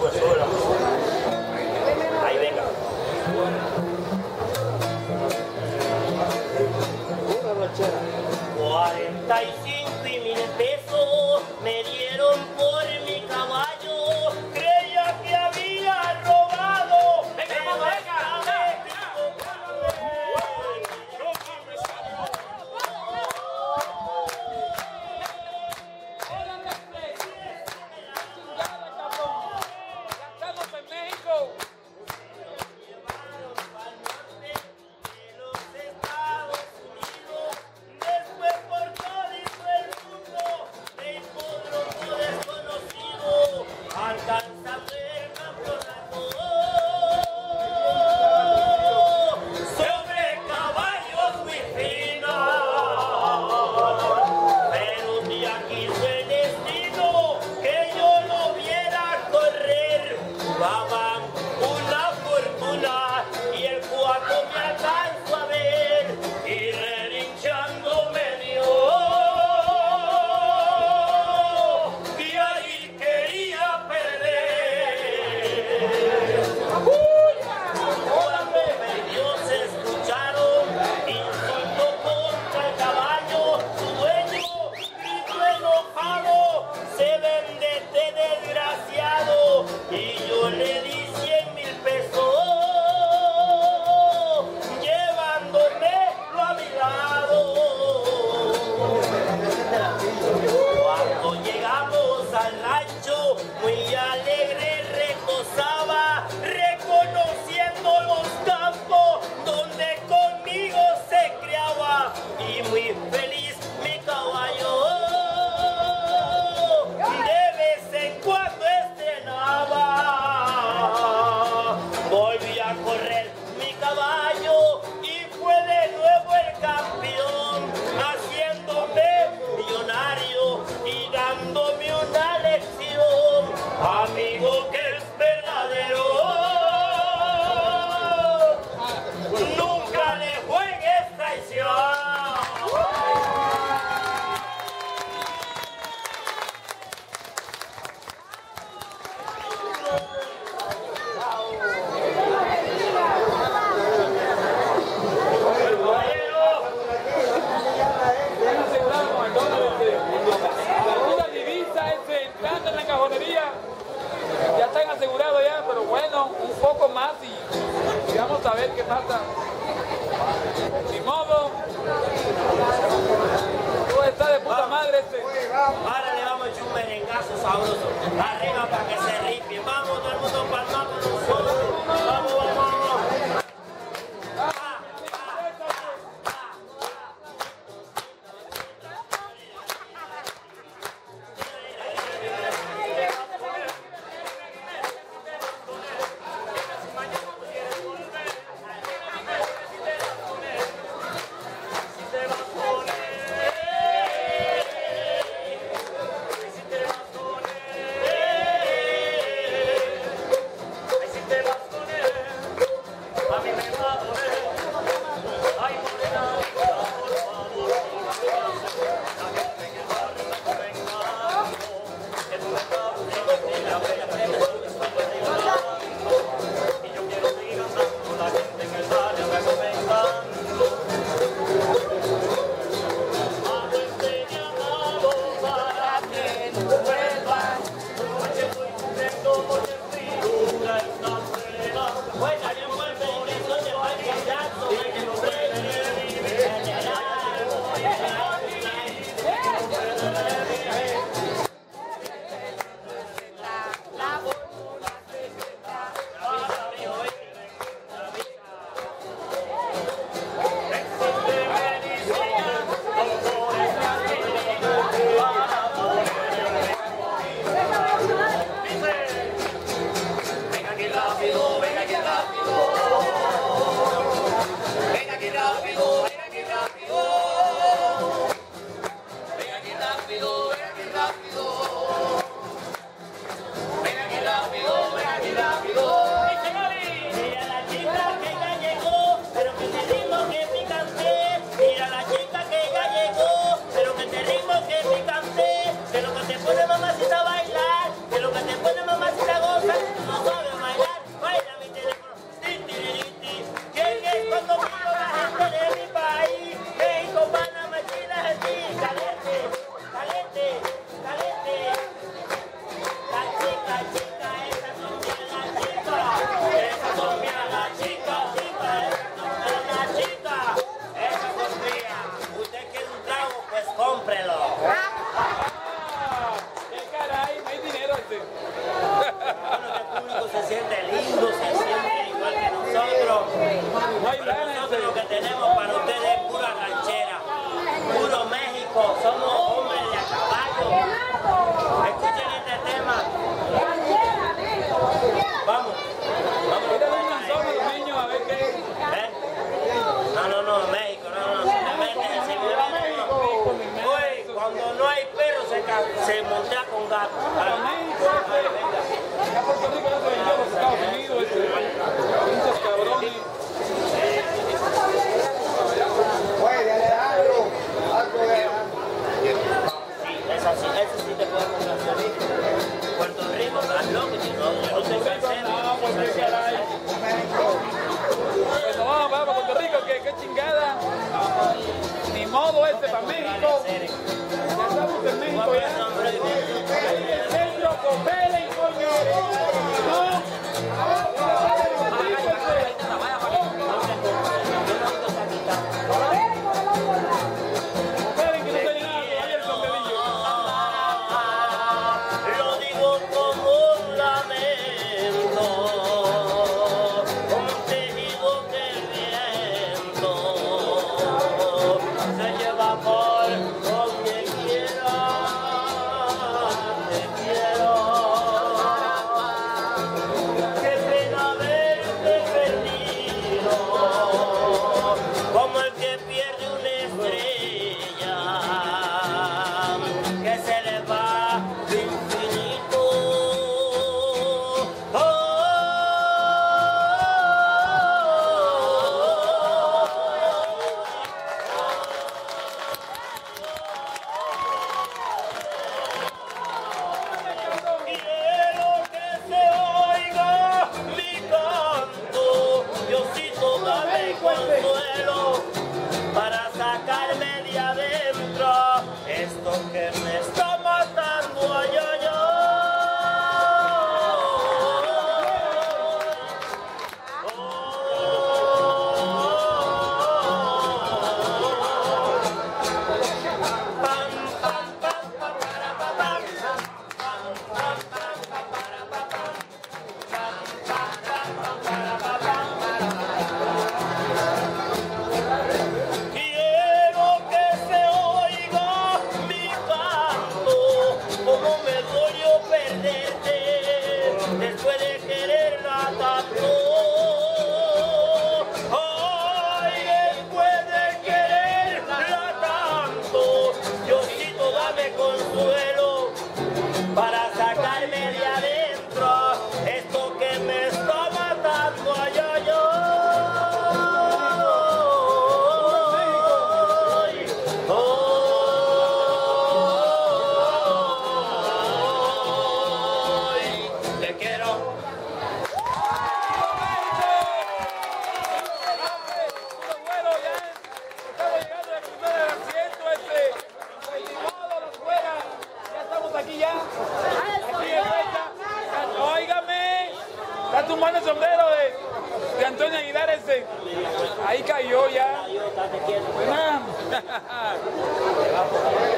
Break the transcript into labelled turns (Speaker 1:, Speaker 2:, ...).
Speaker 1: sube la música. Ahí venga. 45.000 pesos me dieron por mi caballo. Creía que había robado. Venga, vamos, venga. Amigo que es verdadero, nunca le juegues traición.
Speaker 2: Una divisa entrando en la cajonería. Ya están asegurados ya, pero bueno, un poco más y vamos a ver qué pasa. Ni modo. Todo está de puta madre este.
Speaker 1: Ahora le vamos a echar un merengazo sabroso. Arriba para que se ripie. Vamos, todo el mundo palmando nosotros. Vamos, vamos, vamos.
Speaker 3: La
Speaker 2: ese para México. Ya estamos en México ya. Ahí en el centro, cooperen, coño.
Speaker 1: Lo digo como un lamento, un tejido del viento se lleva por donde quiera, te quiero. Qué pena verte perdido, como el que pierde una estrella que se le va de infinito. Quiero que se oiga mi canto, Diosito dame consuelo para sacarme de adentro esto que me está matando, ay, ay, ay. Pam, pam, pam, pam, para, pa, pam. Pam, pam, pam, pam, para, pa, pam. Pam, pam, pam, pam, para, pa, pam. Quiero que se oiga mi canto, como me dolió perderte después de quererla tanto. Ay, después de quererla tanto, Diosito dame consuelo para sacarme de adentro esto que me está matando, ay, ay, ay. Te quiero.
Speaker 2: Bueno, ya estamos llegando al primer asiento, estimado la escuela, ya estamos aquí ya, aquí en fecha. Óigame, está tumbando el sombrero de Antonio Aguilar ese, ahí cayó ya.